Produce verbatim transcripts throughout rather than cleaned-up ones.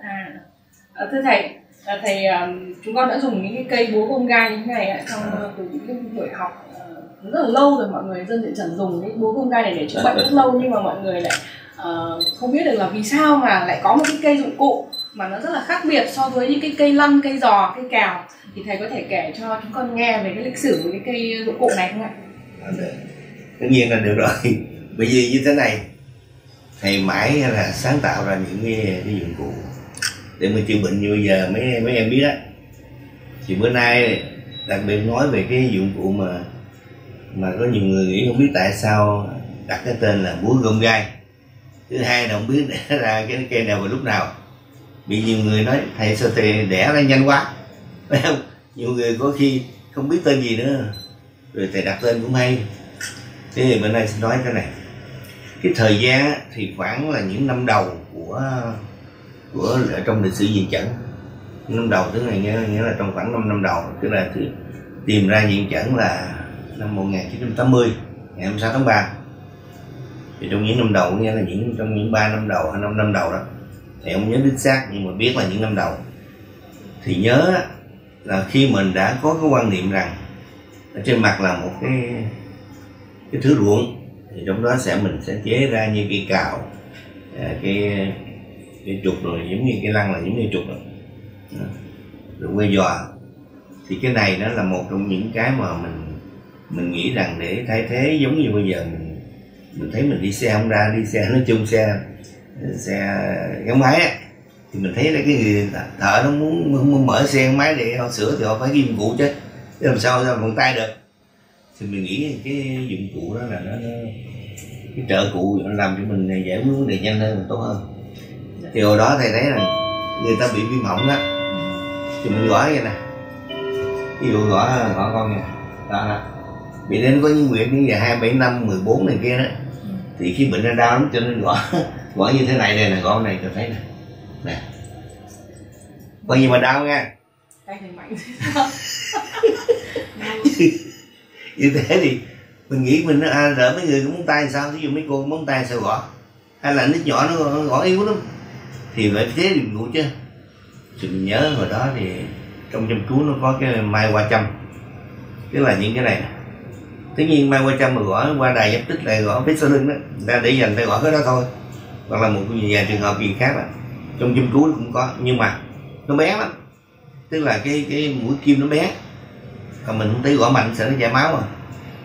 À, thưa thầy, thầy chúng con đã dùng những cái cây búa gông gai như thế này trong từ những cái buổi học rất là lâu rồi, mọi người dân địa trần dùng cái búa gông gai này để chữa bệnh rất lâu, nhưng mà mọi người lại uh, không biết được là vì sao mà lại có một cái cây dụng cụ mà nó rất là khác biệt so với những cái cây lăn, cây giò, cây cào. Thì thầy có thể kể cho chúng con nghe về cái lịch sử của cái cây dụng cụ này không ạ? Tất nhiên là được rồi. Bởi vì như thế này, thầy mãi là sáng tạo ra những cái, cái dụng cụ để mà chữa bệnh như bây giờ mấy mấy em biết á. Thì bữa nay đặc biệt nói về cái dụng cụ mà mà có nhiều người nghĩ không biết tại sao đặt cái tên là búa gông gai. Thứ hai là không biết đẻ ra cái cây nào vào lúc nào. Bị nhiều người nói thầy sao thầy đẻ ra nhanh quá, phải không? Nhiều người có khi không biết tên gì nữa, rồi thầy đặt tên cũng hay. Thế thì bữa nay xin nói cái này. Cái thời gian thì khoảng là những năm đầu của của ở trong lịch sử diện chẩn. Năm đầu tức là nghĩa, nghĩa là trong khoảng năm năm đầu, tức là thì tìm ra diện chẩn là năm một nghìn chín trăm tám mươi, ngày hai mươi sáu tháng ba. Thì trong những năm đầu, nghĩa là những trong những ba năm đầu hay năm năm đầu đó, thầy không nhớ đích xác nhưng mà biết là những năm đầu. Thì nhớ là khi mình đã có cái quan niệm rằng ở trên mặt là một cái cái thứ ruộng, thì trong đó sẽ mình sẽ chế ra như cây cào, cái cái trục rồi giống như cái lăn là giống như trục rồi, rồi quay giò. Thì cái này nó là một trong những cái mà mình mình nghĩ rằng để thay thế, giống như bây giờ mình mình thấy mình đi xe không ra, đi xe nói chung xe xe gắn máy á, thì mình thấy là cái người thợ nó muốn, muốn mở xe gắn máy để họ sửa thì họ phải ghi dụng cụ chứ, chứ làm sao ra bằng tay được. Thì mình nghĩ cái dụng cụ đó là nó, nó cái trợ cụ làm cho mình giải quyết vấn đề nhanh hơn, tốt hơn. Thì hồi đó thầy thấy là người ta bị viêm họng đó, thì mình gõ vậy nè, ví dụ gõ gõ con nè, đó là bị đến có những nguyện như hai bảy năm mười bốn này kia đó, thì khi bệnh nó đau lắm cho nên gõ gõ như thế này, này là gõ này, tôi thấy nè nè, coi như mà đau nha. Tay thầy mạnh. Như thế thì mình nghĩ mình à, đỡ mấy người có móng tay sao, ví dụ mấy cô móng tay sao gõ, hay là nít nhỏ nó, nó gõ yếu lắm thì phải chế dụng cụ chứ. Thì mình nhớ hồi đó thì trong chăm cứu nó có cái mai hoa châm, tức là những cái này nè. Tất nhiên mai hoa châm mà gõ qua đài giáp tích là gõ phía sau lưng đó, người ta để dành tay gõ cái đó thôi. Hoặc là một vài trường hợp gì khác là trong chăm cứu cũng có, nhưng mà nó bé lắm, tức là cái cái mũi kim nó bé, còn mình không thấy gõ mạnh sẽ nó chảy máu à.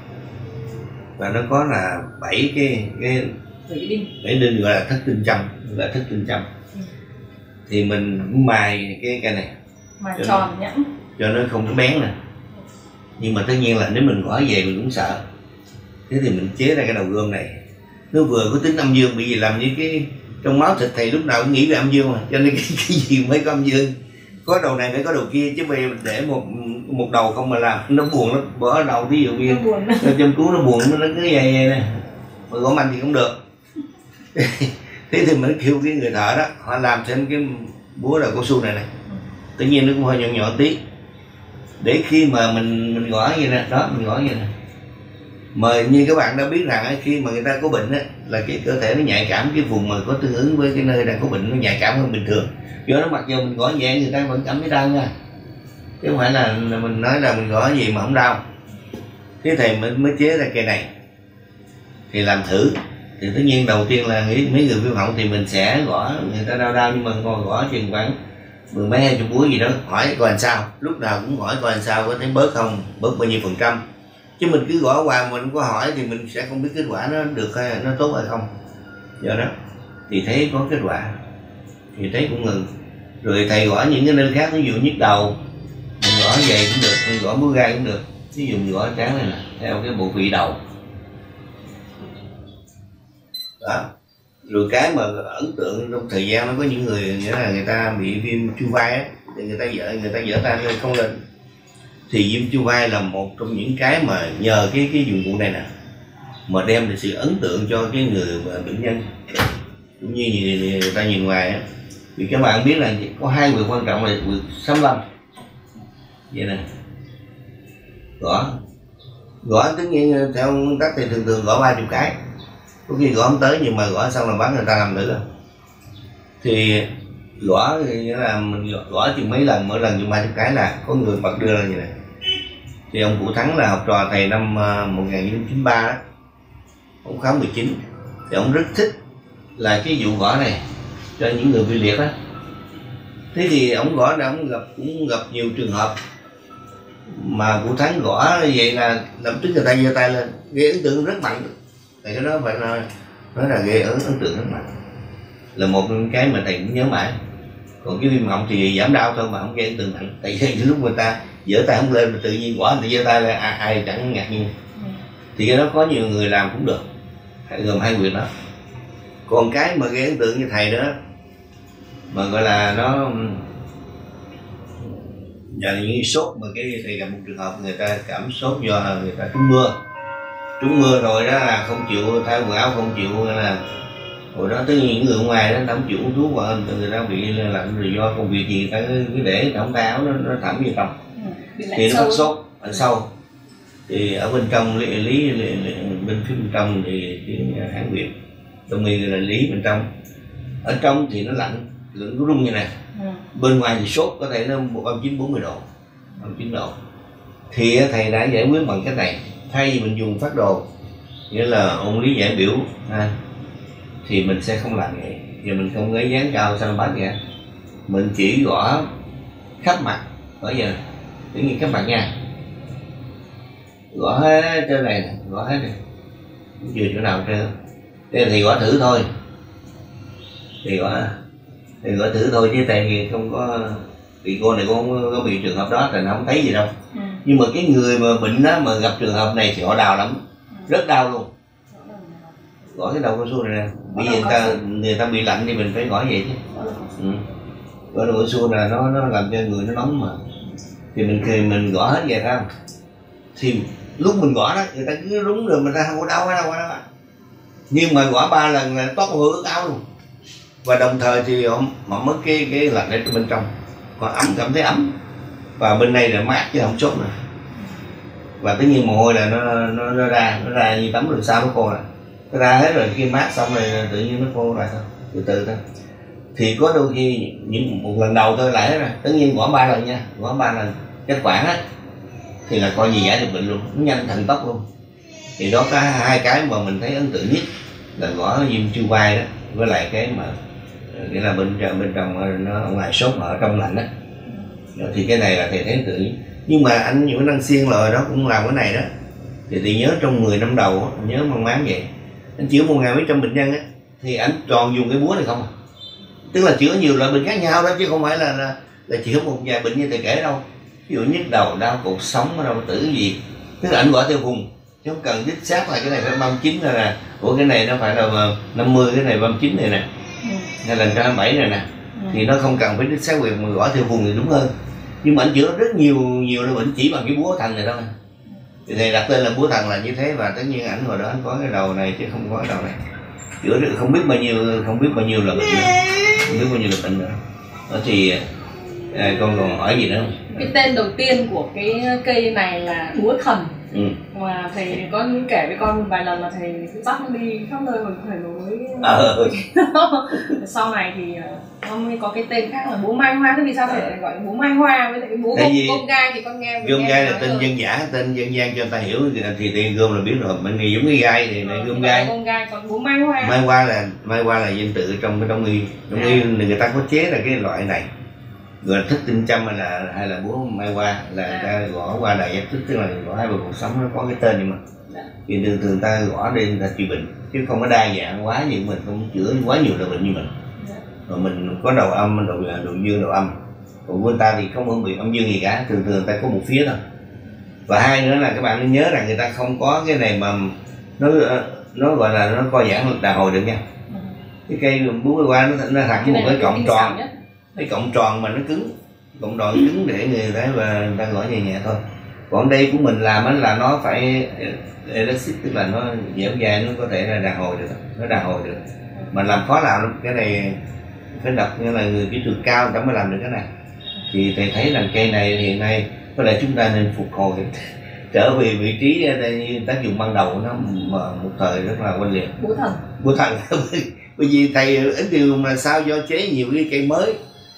Và nó có là bảy cái cái bảy đinh gọi là thất tinh châm, gọi là thất tinh châm. Ừ. Thì mình mài cái cây này mài tròn nhẵn cho nó không có bén nè. Nhưng mà tất nhiên là nếu mình gõ về mình cũng sợ. Thế thì mình chế ra cái đầu gươm này, nó vừa có tính âm dương, bởi vì làm như cái trong máu thịt thầy lúc nào cũng nghĩ về âm dương mà, cho nên cái, cái gì mới có âm dương, có đầu này phải có đầu kia, chứ bây giờ để một một đầu không mà làm nó buồn lắm. Bỏ đầu ví dụ như châm cứu nó buồn, nó cứ vậy vậy nè, mà gõ mạnh thì không được. Thế thì mình kêu cái người thợ đó họ làm thêm cái búa đầu cao su này này, tự nhiên nó cũng hơi nhỏ nhỏ tí, để khi mà mình mình gõ vậy nè, đó mình gõ vậy nè, mà như các bạn đã biết rằng khi mà người ta có bệnh á, là cái cơ thể nó nhạy cảm, cái vùng mà có tương ứng với cái nơi đang có bệnh nó nhạy cảm hơn bình thường. Do nó mặc dù mình gõ nhẹ người ta vẫn cảm thấy đau nha, chứ không phải là mình nói là mình gõ gì mà không đau. Thế thầy mới, mới chế ra cây này thì làm thử. Thì tất nhiên đầu tiên là nghĩ mấy người viêm họng thì mình sẽ gõ người ta đau đau, nhưng mà ngồi gõ chừng khoảng mười mấy hai chục búa gì đó, hỏi coi làm sao, lúc nào cũng hỏi coi làm sao, có thấy bớt không, bớt bao nhiêu phần trăm. Chứ mình cứ gõ hoài mình không có hỏi thì mình sẽ không biết kết quả nó được hay nó tốt hay không. Do đó thì thấy có kết quả thì thấy cũng ngừng. Rồi thầy gõ những cái nơi khác, ví dụ nhức đầu mình gõ vậy cũng được, mình gõ búa gai cũng được. Ví dụ mình gõ trán này nè, theo cái bộ vị đầu đó. Rồi cái mà ấn tượng trong thời gian nó có những người nghĩa là người ta bị viêm chu vai á, thì người ta dở người ta dở tay lên không lên. Thì viêm chu vai là một trong những cái mà nhờ cái cái dụng cụ này nè mà đem được sự ấn tượng cho cái người bệnh nhân, cũng như người ta nhìn ngoài á. Vì các bạn biết là có hai việc quan trọng là việc xâm lâm vậy nè, gõ gõ tất nhiên theo nguyên tắc thì thường thường gõ ba chục cái, có khi gõ không tới, nhưng mà gõ xong là bán người ta làm nữa. Thì gõ thì nghĩa là mình gõ chừng mấy lần, mỗi lần chừng ba chục cái là có người bật đưa ra như này. Thì ông Cụ Thắng là học trò thầy năm một nghìn chín trăm chín mươi ba đó, ông khám mười chín, thì ông rất thích là cái vụ gõ này cho những người bị liệt đó. Thế thì ông gõ này ông gặp cũng gặp nhiều trường hợp mà Cụ Thắng gõ như vậy là lập tức người ta giơ tay lên, gây ấn tượng rất mạnh. Thì cái đó phải nói, nói là gây ấn ấn tượng rất mạnh, là một cái mà thầy cũng nhớ mãi. Còn cái viêm họng thì giảm đau thôi mà không gây ấn tượng mạnh. Tại vì lúc người ta giơ tay không lên mà tự nhiên gõ người ta giơ tay lên, ai, ai chẳng ngạc nhiên. Thì cái đó có nhiều người làm cũng được, gồm hai việc đó. Còn cái mà gây ấn tượng như thầy đó mà gọi là nó giờ như sốt, mà cái thầy gặp một trường hợp người ta cảm sốt do người ta trúng mưa trúng mưa rồi đó, là không chịu thay quần áo, không chịu là hồi đó tới những người ngoài đó không chịu uống thuốc, và người ta bị lạnh rồi do công việc gì ta cứ để trong tay áo nó, nó thẩm vào trong ừ, thì nó phát sốt ở sâu. Thì ở bên trong lý, lý, lý, lý bên phía bên trong thì cái hãng Việt đông y là lý bên trong, ở trong thì nó lạnh lạnh nó rung như này, ừ. Bên ngoài thì sốt có thể nó một trăm chín mươi bốn mươi độ, một trăm chín mươi độ. Thì thầy đã giải quyết bằng cách này, thay vì mình dùng phác đồ nghĩa là ôn lý giải biểu ha, thì mình sẽ không làm vậy, và mình không lấy dán cao sang bát vậy, mình chỉ gõ khắp mặt. Bây giờ tự nhiên khắp mặt nha, gõ hết trên này, gõ hết này, không chừa chỗ nào trên. Thế thì gõ thử thôi, thì gõ thì gõ thử thôi, chứ tại vì không có, vì cô này cũng không có bị trường hợp đó thì nó không thấy gì đâu. Ừ. Nhưng mà cái người mà bệnh đó mà gặp trường hợp này thì họ đau lắm, rất đau luôn. Gõ cái đầu cao su này nè, bởi vì người ta người ta bị lạnh thì mình phải gõ vậy chứ. Ừ. Gõ đầu cao su là nó nó làm cho người nó nóng mà, thì mình thì mình gõ hết vậy không? Thì lúc mình gõ đó người ta cứ rúng rồi mình ta không có đau đâu đâu. Nhưng mà gõ ba lần là toát mồ hôi ướt áo luôn, và đồng thời thì họ, họ mất cái cái lạnh ở bên trong, còn ấm, cảm thấy ấm, và bên đây là mát chứ không sốt nữa. Và tất nhiên mồ hôi là nó nó, nó ra nó ra như tắm rồi sao nó khô lại, nó ra hết rồi, khi mát xong rồi tự nhiên nó khô lại thôi, từ từ thôi. Thì có đôi khi những một lần đầu thôi lại hết rồi, tất nhiên gõ ba lần nha, gõ ba lần kết quả hết thì là coi như giải được bệnh luôn, nó nhanh thần tốc luôn. Thì đó có hai cái mà mình thấy ấn tượng nhất là gõ viêm chu vai đó, với lại cái mà nghĩa là bên trong bên trong nó ở ngoài sốt mà ở trong lạnh đó. Thì cái này là thầy thấy ấn tượng nhất. Nhưng mà anh Nguyễn Đăng Xuyên lời đó cũng làm cái này đó, thì thì nhớ trong mười năm đầu đó, nhớ mang máng vậy, anh chữa một ngàn mấy trăm bệnh nhân á, thì anh toàn dùng cái búa này không à. Tức là chữa nhiều loại bệnh khác nhau đó, chứ không phải là là, là chữa một vài bệnh như thầy kể đâu. Ví dụ nhức đầu, đau cột sống, đau tử gì, tức là anh gõ theo vùng, chứ không cần đích xác là cái này phải ba mươi chín là của cái này nó phải là năm mươi, cái này ba mươi chín này nè, ừ. hay là một trăm hai mươi bảy này nè, ừ. Thì nó không cần phải đích xác việc mà gõ theo vùng thì đúng hơn. Nhưng mà anh chữa rất nhiều nhiều loại bệnh chỉ bằng cái búa thần này thôi. Thì thầy đặt tên là búa thần là như thế, và tất nhiên ảnh hồi đó anh có cái đầu này chứ không có cái đầu này. Chữa được không biết bao nhiêu, không biết bao nhiêu là bệnh nữa, không biết bao nhiêu là bệnh nữa. Đó thì à, con còn hỏi gì nữa không? Cái tên đầu tiên của cái cây này là búa thần. Ừ. Mà thầy có những kể với con một vài lần là thầy cứ bắt nó đi khắp nơi mà thầy mới ờ. Sau này thì nó mới có cái tên khác là búa mai hoa. Thế vì sao thầy lại gọi búa mai hoa với lại cái búa gom gai thì con nghe gom gai là tên rồi. Dân giả, tên dân gian cho người ta hiểu thì thì gom là biết rồi, mình nghĩ giống cái gai thì lại gom gai. Gom gai, còn búa mai hoa. Mai hoa là mai hoa là danh tự trong cái đông y, đông y người ta có chế là cái loại này. Rồi thích tinh châm hay là hay là búa mai hoa là người ta gõ qua đại giác thức, tức là gõ hai bờ cuộc sống nó có cái tên nhưng mà thì thường thường ta gõ để người ta trị bệnh, chứ không có đa dạng quá như mình, không chữa quá nhiều loại bệnh như mình. Rồi mình có đầu âm, đầu đầu dương, đầu âm. Còn bên ta thì không có bị âm dương gì cả, thường thường ta có một phía thôi. Và hai nữa là các bạn nên nhớ rằng người ta không có cái này mà nó nó gọi là nó co giãn đàn hồi được nha. Cái cây búa mai hoa nó nó thẳng một cái cọng tròn, cái cọng tròn mà nó cứng, cọng tròn cứng để người ta và người ta gõ nhẹ nhẹ thôi. Còn đây của mình làm á là nó phải elastic, tức là nó dẻo dai, nó có thể là đàn hồi được, nó đàn hồi được. Mà làm khó làm lắm, cái này phải đọc như là người kỹ thuật cao người ta mới làm được cái này. Thì thầy thấy rằng cây này hiện nay có lẽ chúng ta nên phục hồi trở về vị trí như tác dụng ban đầu nó mà một thời rất là oanh liệt. Búa thần. Búa thần. Bởi vì thầy ít điều mà sao do chế nhiều cái cây mới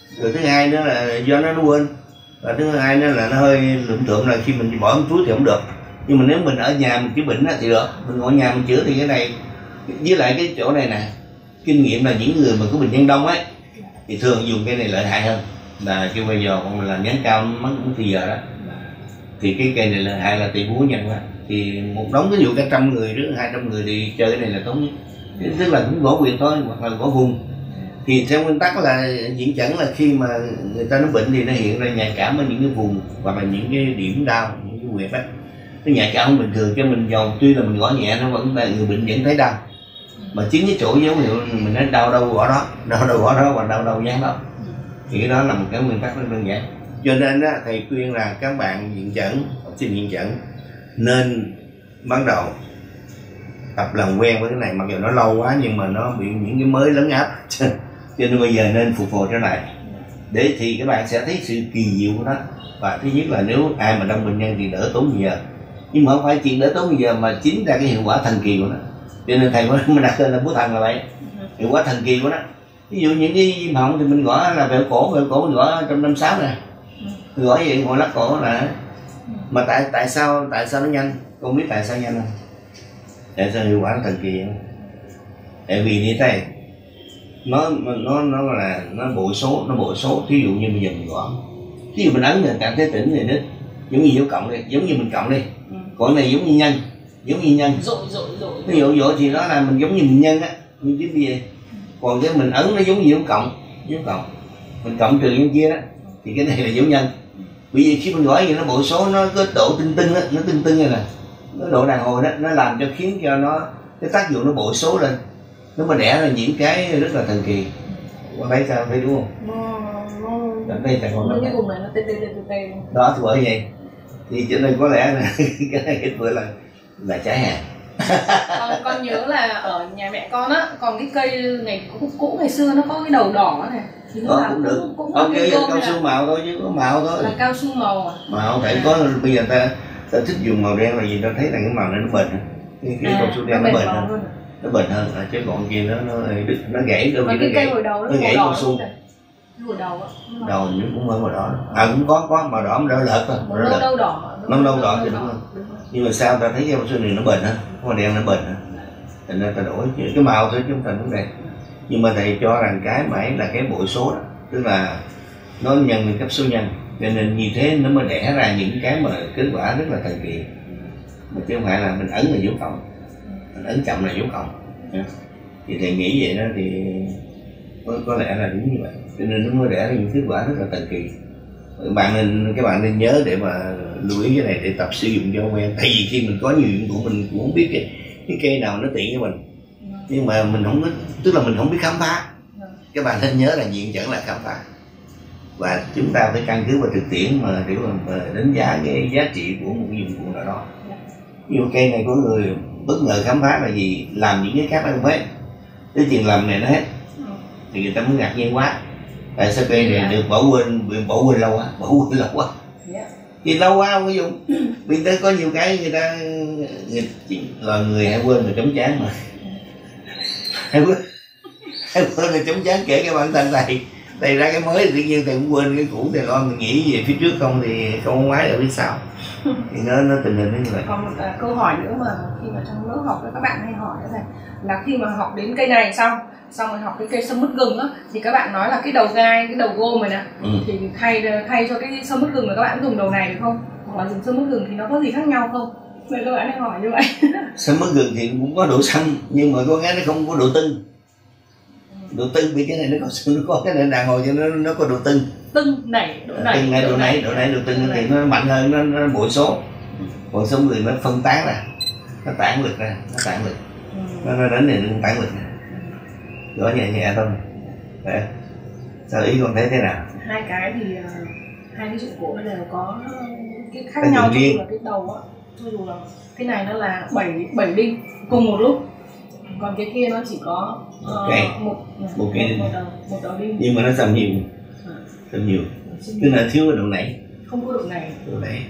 Rồi thứ hai nữa là do nó nó quên, và thứ hai nữa là nó hơi lụm thượm, là khi mình bỏ trong túi thì không được. Nhưng mà nếu mình ở nhà mình chữa bệnh thì được, mình ở nhà mình chữa thì cái này, với lại cái chỗ này nè, kinh nghiệm là những người mà có bệnh nhân đông ấy thì thường dùng cái này lợi hại hơn là kêu bây giờ còn làm nhánh cao mất cũng thì giờ đó. Thì cái cây này lợi hại là tỳ búa nhân quá, thì một đống ví dụ cả trăm người đến hai trăm người thì chơi cái này là tốt nhất. Tức là cũng gõ quyền thôi hoặc là gõ vùng. Thì theo nguyên tắc là diễn chẩn là khi mà người ta nó bệnh thì nó hiện ra nhạy cảm ở những cái vùng hoặc là những cái điểm đau, những cái huyệt đó. Nó nhạy cảm không bình thường, cho mình dầu tuy là mình gõ nhẹ nó vẫn là người bệnh vẫn thấy đau. Mà chính cái chỗ dấu hiệu mình nói đau đâu gõ đó, đau đâu gõ đó và đau đâu dán đó. Thì cái đó là một cái nguyên tắc rất đơn giản. Cho nên á, thầy khuyên là các bạn diện chẩn, học sinh diện chẩn nên bắt đầu tập làm quen với cái này, mặc dù nó lâu quá nhưng mà nó bị những cái mới lấn áp cho nên bây giờ nên phục hồi trở lại để thì các bạn sẽ thấy sự kỳ diệu của nó. Và thứ nhất là nếu ai mà đông bệnh nhân thì đỡ tốn nhiều giờ, nhưng mà không phải chuyện đỡ tốn nhiều giờ mà chính ra cái hiệu quả thần kỳ của nó. Cho nên thầy mới đặt tên là búa thần là vậy, hiệu quả thần kỳ của nó. Ví dụ những cái viêm họng thì mình gõ là vẹo cổ, vẹo cổ mình gõ trong năm sáu nè, gõ vậy ngồi lắc cổ là. Mà tại tại sao tại sao nó nhanh? Con biết tại sao nhanh không? Tại sao hiệu quả nó thần kỳ không? Tại vì như thế này, nó nó nó là nó bộ số, nó bộ số. Thí dụ như bây giờ mình gõ, thí dụ mình ấn thì cảm thấy tỉnh thì nó giống như dấu cộng đi, giống như mình cộng đi. Còn này giống như nhân, giống như nhân. Dội dội dội. Ví dụ dội thì nó là mình giống như mình nhân á, như cái gì. Còn cái mình ấn nó giống như dấu cộng, dấu cộng. Mình cộng trừ nhân kia đó, thì cái này là dấu nhân. Bởi vì khi mình gõ gì nó bộ số nó có độ tinh tinh á, nó tinh tinh này nè, nó độ đàn hồi đó, nó làm cho khiến cho nó cái tác dụng nó bộ số lên, nó mà đẻ ra những cái rất là thần kỳ. Con thấy sao, thấy đúng không? Nó nó đây còn cái vùng này nó tê tê tê tê đó thì bởi vậy thì cho nên có lẽ là cái này cái bữa là là trái hàng. con, con nhớ là ở nhà mẹ con á, còn cái cây ngày cũ, cũ ngày xưa nó có cái đầu đỏ này thì nó đó, là cũng được. cũng, cũng Ok, cao su màu thôi chứ có màu thôi. Là cao su màu à? Màu tại có bây giờ ta ta thích dùng màu đen là gì, ta thấy là cái màu này nó bền, cái, cái à, cao su đen nó, nó bền hơn, hơn. Nó bền hơn à, chứ còn kia nó nó nó gãy đâu, cái nó cây hồi đầu nó, nó gãy cao su. Hồi đầu á. Đầu nhưng cũng hơn màu đỏ. À cũng có có màu đỏ mà đỏ lợt thôi. Nó đâu đâu đỏ. Nó đâu đỏ thì đúng không? Nhưng mà sao ta thấy cái cao su này nó bền hơn, màu đen nó bền hơn. Thành ra ta đổi cái màu thôi chứ không thành vấn đề. Nhưng mà thầy cho rằng cái mãi là cái bội số đó, tức là nó nhân lên cấp số nhân, cho nên như thế nó mới đẻ ra những cái mà kết quả rất là thần kỳ. Mà chứ không phải là mình ấn là dấu cộng, mình ấn chậm là dấu cộng. Thì thầy nghĩ vậy đó thì có, có lẽ là đúng như vậy, cho nên nó mới đẻ ra những kết quả rất là thần kỳ. Bạn nên các bạn nên nhớ để mà lưu ý cái này để tập sử dụng cho quen. Tại vì khi mình có nhiều dụng cụ mình cũng không biết cái, cái cây nào nó tiện cho mình, nhưng mà mình không biết, tức là mình không biết khám phá. Các bạn nên nhớ là diện chẩn là khám phá, và chúng ta phải căn cứ vào thực tiễn mà để mà đánh giá cái giá trị của một dụng cụ nào đó. Ví dụ cây này có người bất ngờ khám phá là gì, làm những cái khác nó không hết, cái tiền làm này nó hết, thì người ta muốn ngạc nhiên quá. Tại sao cây này được bỏ quên, bị bỏ quên lâu quá, bỏ quên lâu quá, thì lâu quá không có dùng. Vì tới có nhiều cái người ta người, là người hay quên mà chống chán mà hay quên hay quên là chống chán. Kể cái bản thân thầy thầy ra cái mới thì tự nhiên thầy cũng quên cái cũ, thì lo mình nghĩ về phía trước không thì không ngoái ở phía sau, thì nó nó tình hình như vậy. Còn một uh, câu hỏi nữa mà khi mà trong lớp học các bạn hay hỏi thế này là khi mà học đến cây này xong xong rồi học cái cây sâm mứt gừng á, thì các bạn nói là cái đầu gai, cái đầu gôm này nè, ừ. thì thay thay cho cái sâm mứt gừng là các bạn dùng đầu này được không? Hoặc là dùng sâm mứt gừng thì nó có gì khác nhau không? Vậy các bạn hay hỏi như vậy. Sâm mứt gừng thì cũng có độ xanh nhưng mà có cái nó không có độ tưng. Độ tưng vì cái này nó có nó có cái nền đàn hồi cho nó nó có độ tưng. Tưng nảy, độ nảy, tưng này, độ nảy, độ nảy, độ tưng thì nó mạnh hơn, nó, nó bội số. Còn sâm gừng nó phân tán ra, nó tản lực ra, nó tản lực, ừ. nó nó đánh này nó tản lực. Gõ nhẹ nhẹ thôi. Đấy. Sao ý con thấy thế nào? Hai cái thì uh, hai cái dụng cụ nó đều có cái khác cái nhau, cho dù là cái đầu á, cho dù là cái này nó là bảy bảy đinh cùng một lúc, còn cái kia nó chỉ có uh, okay. một một cái một, một đầu một đầu đinh. Nhưng mà nó sầm nhiều, à. sầm nhiều, tức là thiếu cái độ nảy. Không có độ này. Độ nảy.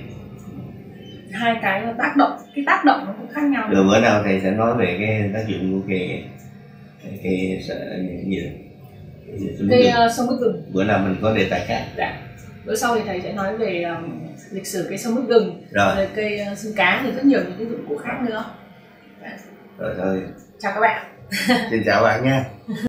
Hai cái nó tác động, cái tác động nó cũng khác nhau. Rồi bữa nào thầy sẽ nói về cái tác dụng của cái cái cái gì cây uh, sông mít gừng. Bữa nào mình có đề tài khác. Dạ. Bữa sau thì thầy sẽ nói về um, lịch sử cây sông mít gừng, rồi về cây uh, xương cá, thì rất nhiều những cái dụng cụ khác nữa. Dạ. Rồi thôi. Chào các bạn. Xin chào bạn nha.